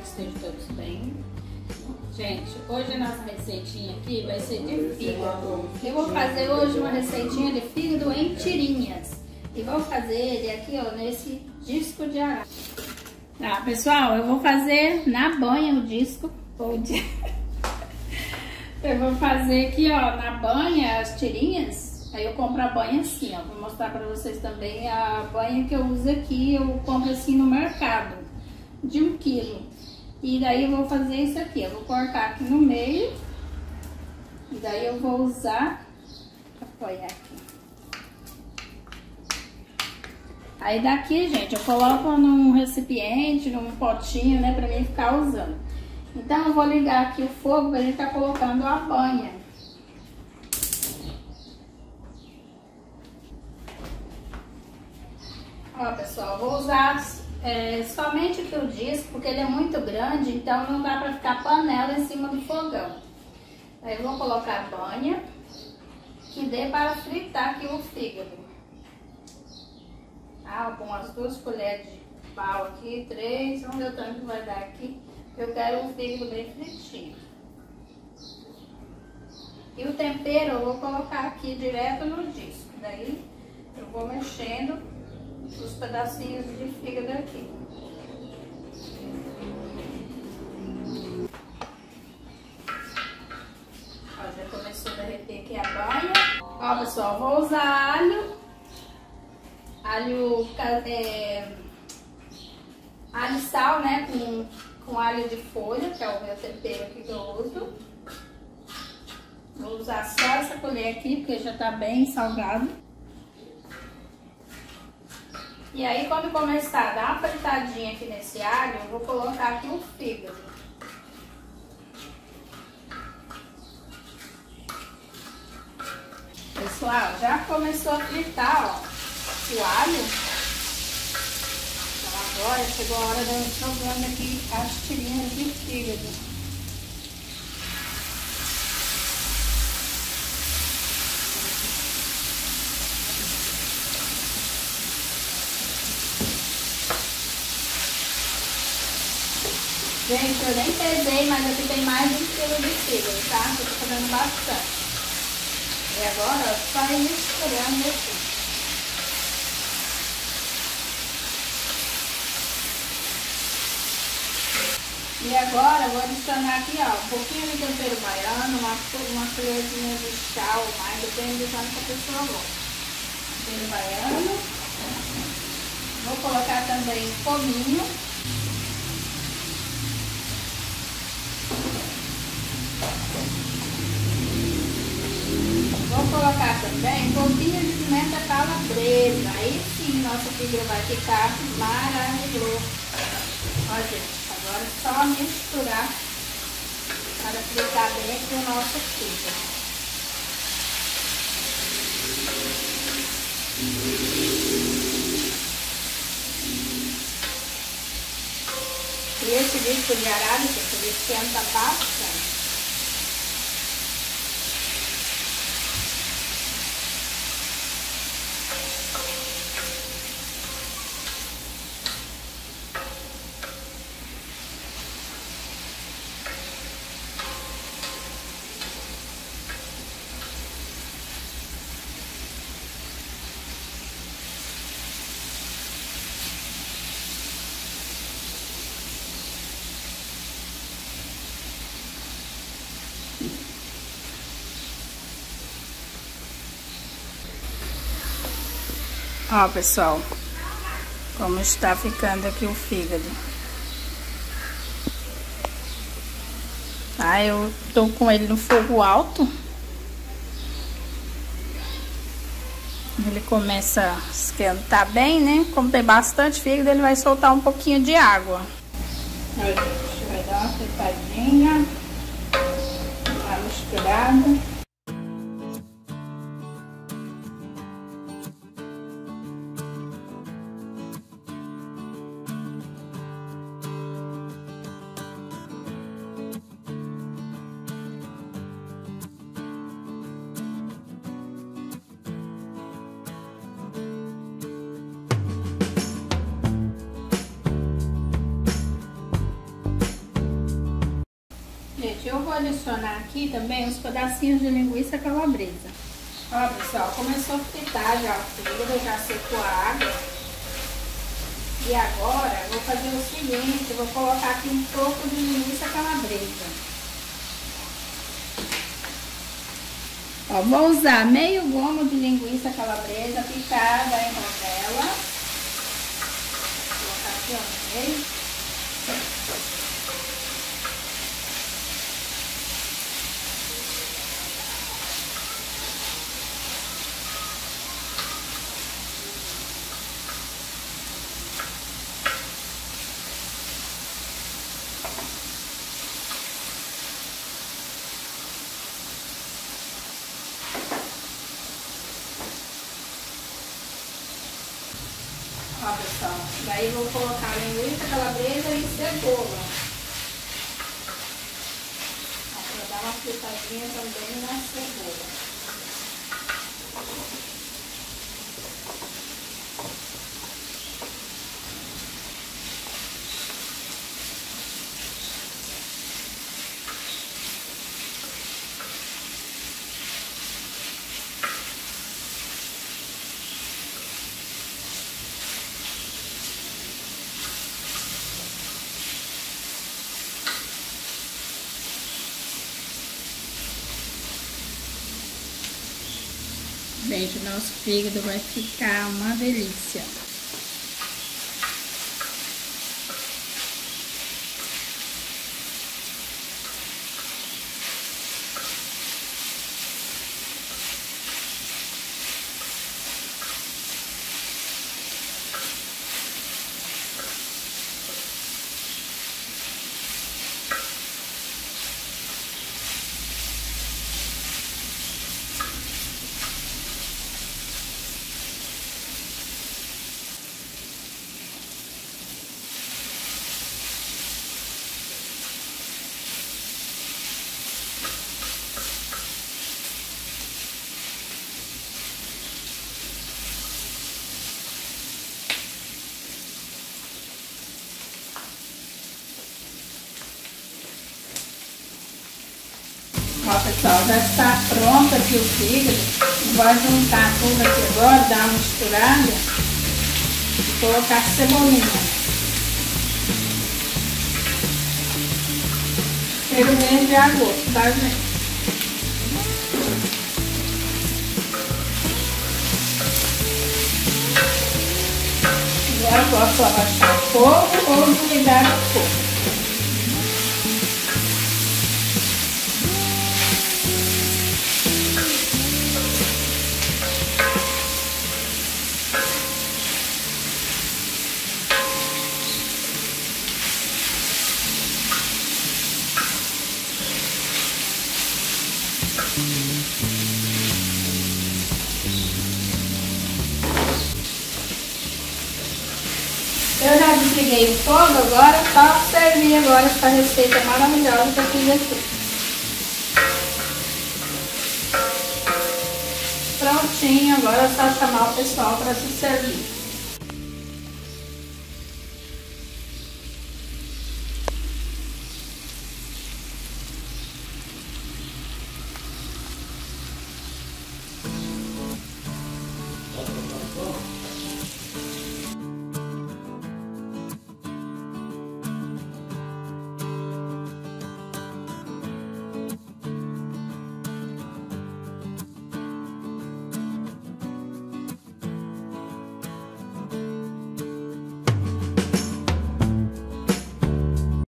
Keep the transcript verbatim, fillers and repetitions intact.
que estejam todos bem. Gente, hoje a nossa receitinha aqui vai ser de fígado. Eu vou fazer hoje uma receitinha de fígado em tirinhas. E vou fazer ele aqui, ó, nesse disco de arado. Tá, pessoal, eu vou fazer na banha o disco. Ou de... eu vou fazer aqui, ó, na banha as tirinhas. Aí eu compro a banha assim, ó. Vou mostrar pra vocês também a banha que eu uso aqui. Eu compro assim no mercado, de um quilo. E daí eu vou fazer isso aqui, eu vou cortar aqui no meio. E daí eu vou usar, apoiar aqui. Aí daqui, gente, eu coloco num recipiente, num potinho, né, pra mim ficar usando. Então eu vou ligar aqui o fogo pra gente estar colocando a banha. Ó, pessoal, eu vou usar é, somente aqui o disco, porque ele é muito grande, então não dá pra ficar panela em cima do fogão. Aí eu vou colocar a banha, que dê para fritar aqui o fígado. Ah, com as duas colheres de pau aqui, três, vamos ver o tanto que vai dar aqui. Eu quero um fígado bem fritinho. E o tempero eu vou colocar aqui direto no disco. Daí eu vou mexendo os pedacinhos de fígado aqui. Ó, já começou a derreter aqui a banha. Ó, pessoal, vou usar alho. Alho, é, alho e sal, né, com, com alho de folha, que é o meu tempero aqui que eu uso. Vou usar só essa colher aqui, porque já tá bem salgado. E aí, quando começar a dar uma fritadinha aqui nesse alho, eu vou colocar aqui o fígado. Pessoal, já começou a fritar, ó, o alho. Então agora chegou a hora de eu estar jogando aqui as tirinhas de fígado. Gente, eu nem pesei, mas aqui tem mais de um quilo de fígado, tá? Eu tô fazendo bastante. E agora, ó, só ir misturando aqui. E agora eu vou adicionar aqui, ó, um pouquinho de tempero baiano, uma, uma colherzinha de chá ou mais, depende do quanto a pessoa gosta. Tempero baiano. Vou colocar também cominho. Vou colocar também um pouquinho de pimenta calabresa. Aí sim, nosso fígado vai ficar maravilhoso. Ó, gente. Agora é só misturar para fritar bem aqui o nosso fígado. E esse disco de arado, ele esquenta bastante. Ó, pessoal, como está ficando aqui o fígado. Tá, eu tô com ele no fogo alto. Ele começa a esquentar bem, né? Como tem bastante fígado, ele vai soltar um pouquinho de água. Ó, gente, vai dar uma fritadinha, uma misturada. eu vou adicionar aqui também uns pedacinhos de linguiça calabresa. Ó, pessoal, começou a fritar já o fígado, já secou a água. E agora eu vou fazer o seguinte, eu vou colocar aqui um pouco de linguiça calabresa. Ó, vou usar meio gomo de linguiça calabresa picada em rodela. Vou colocar aqui, ó, no meio. Ó, pessoal, daí eu vou colocar linguiça calabresa e cebola. Ó, pra dar uma fritadinha também na cebola. Gente, o nosso fígado vai ficar uma delícia. Ó, pessoal, já está pronto aqui o fígado. Vou juntar tudo aqui agora, dar uma misturada e colocar a cebolinha. Cheiro verde a gosto, tá, gente? Agora eu posso abaixar o fogo ou desligar o fogo. Eu já desliguei o fogo, agora é só servir agora essa receita maravilhosa que eu fiz aqui. Prontinho, agora é só chamar o pessoal para se servir.